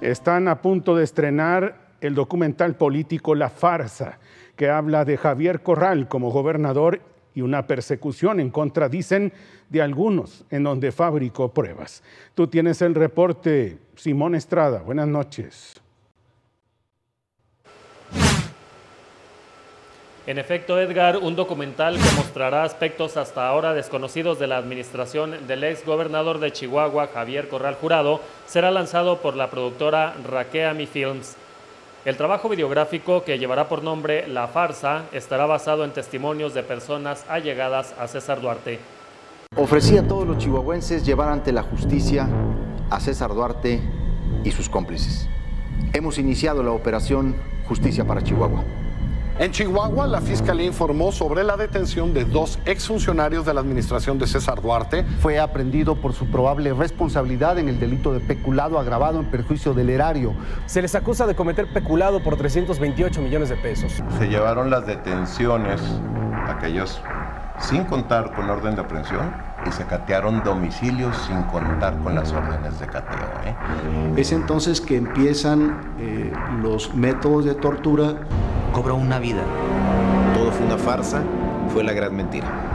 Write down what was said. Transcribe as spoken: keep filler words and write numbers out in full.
Están a punto de estrenar el documental político La Farsa, que habla de Javier Corral como gobernador y una persecución en contra, dicen, de algunos, en donde fabricó pruebas. Tú tienes el reporte, Simón Estrada. Buenas noches. En efecto, Edgar, un documental que mostrará aspectos hasta ahora desconocidos de la administración del ex gobernador de Chihuahua, Javier Corral Jurado, será lanzado por la productora Rakeami Films. El trabajo videográfico, que llevará por nombre La Farsa, estará basado en testimonios de personas allegadas a César Duarte. Ofrecí a todos los chihuahuenses llevar ante la justicia a César Duarte y sus cómplices. Hemos iniciado la operación Justicia para Chihuahua. En Chihuahua, la Fiscalía informó sobre la detención de dos exfuncionarios de la administración de César Duarte. Fue aprehendido por su probable responsabilidad en el delito de peculado agravado en perjuicio del erario. Se les acusa de cometer peculado por trescientos veintiocho millones de pesos. Se llevaron las detenciones, aquellos sin contar con orden de aprehensión, y se catearon domicilios sin contar con las órdenes de cateo. ¿eh? Es entonces que empiezan eh, los métodos de tortura. Cobró una vida. Todo fue una farsa, fue la gran mentira.